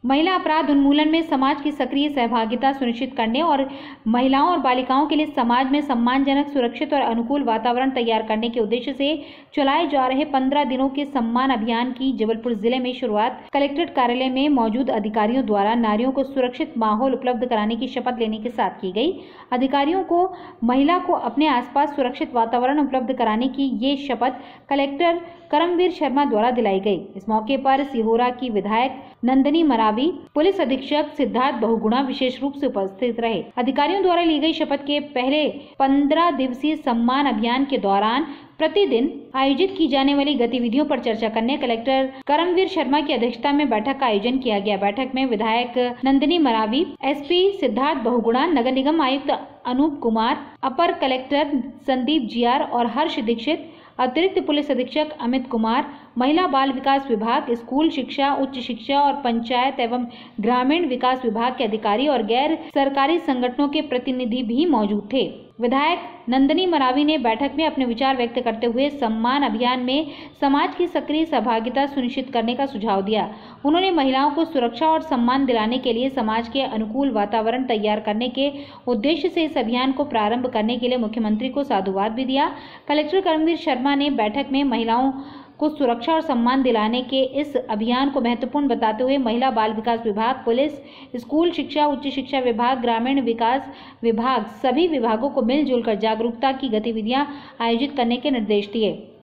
महिला अपराध उन्मूलन में समाज की सक्रिय सहभागिता सुनिश्चित करने और महिलाओं और बालिकाओं के लिए समाज में सम्मानजनक, सुरक्षित और अनुकूल वातावरण तैयार करने के उद्देश्य से चलाए जा रहे 15 दिनों के सम्मान अभियान की जबलपुर जिले में शुरुआत कलेक्ट्रेट कार्यालय में मौजूद अधिकारियों द्वारा नारियों को सुरक्षित माहौल उपलब्ध कराने की शपथ लेने के साथ की गई। अधिकारियों को महिला को अपने आसपास सुरक्षित वातावरण उपलब्ध कराने की ये शपथ कलेक्टर करमवीर शर्मा द्वारा दिलाई गई। इस मौके पर सिहोरा की विधायक नंदिनी मरावी, पुलिस अधीक्षक सिद्धार्थ बहुगुणा विशेष रूप से उपस्थित रहे। अधिकारियों द्वारा ली गई शपथ के पहले 15 दिवसीय सम्मान अभियान के दौरान प्रतिदिन आयोजित की जाने वाली गतिविधियों पर चर्चा करने कलेक्टर करमवीर शर्मा की अध्यक्षता में बैठक का आयोजन किया गया। बैठक में विधायक नंदिनी मरावी, एसपी सिद्धार्थ बहुगुणा, नगर निगम आयुक्त अनूप कुमार, अपर कलेक्टर संदीप जियार और हर्ष दीक्षित, अतिरिक्त पुलिस अधीक्षक अमित कुमार, महिला बाल विकास विभाग, स्कूल शिक्षा, उच्च शिक्षा और पंचायत एवं ग्रामीण विकास विभाग के अधिकारी और गैर सरकारी संगठनों के प्रतिनिधि भी मौजूद थे। विधायक नंदिनी मरावी ने बैठक में अपने विचार व्यक्त करते हुए सम्मान अभियान में समाज की सक्रिय सहभागिता सुनिश्चित करने का सुझाव दिया। उन्होंने महिलाओं को सुरक्षा और सम्मान दिलाने के लिए समाज के अनुकूल वातावरण तैयार करने के उद्देश्य से इस अभियान को प्रारंभ करने के लिए मुख्यमंत्री को साधुवाद भी दिया। कलेक्टर करमवीर शर्मा ने बैठक में महिलाओं को सुरक्षा और सम्मान दिलाने के इस अभियान को महत्वपूर्ण बताते हुए महिला बाल विकास विभाग, पुलिस, स्कूल शिक्षा, उच्च शिक्षा विभाग, ग्रामीण विकास विभाग सभी विभागों को मिलजुल कर जागरूकता की गतिविधियां आयोजित करने के निर्देश दिए।